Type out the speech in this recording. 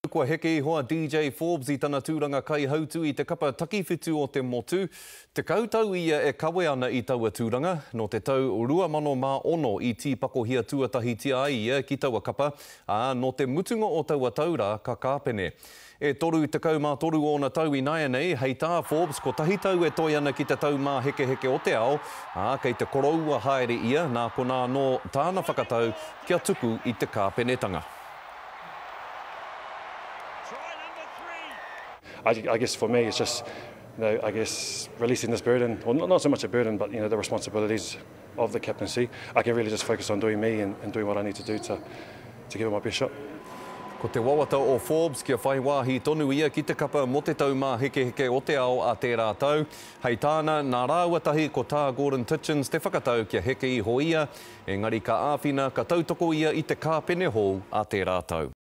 Kua heke hoa DJ Forbes I tana tūranga kai hautu I te kapa takiwhitu o te motu. Te kautau ia e kawe ana I taua tūranga, no te tau 2010 I tīpako hia tuatahi tia ia ki taua kapa, no te mutunga o taua taura ka kāpene. E toru te kaumātoru o na tau I naia nei, hei tā Forbes, ko tahi tau e toi ana ki te tau mā heke heke o te ao, kei te koroua haere ia, nā kona no tāna whakatau kia tuku I te kāpenetanga. I guess for me, it's just, I guess, releasing this burden, well, not so much a burden, but, the responsibilities of the captaincy. I can really just focus on doing me and doing what I need to do to give it my best shot. Ko te wawata o Forbes kia whai wāhi tonu ia ki te kapa mo te tau mā heke heke o te ao a tērā tau. Hei tāna, nā rāuatahi ko tā Gordon Titchens te whakatau kia heke I ho ia, engari ka āwhina ka tautoko ia I te kāpene hou a tērā tau.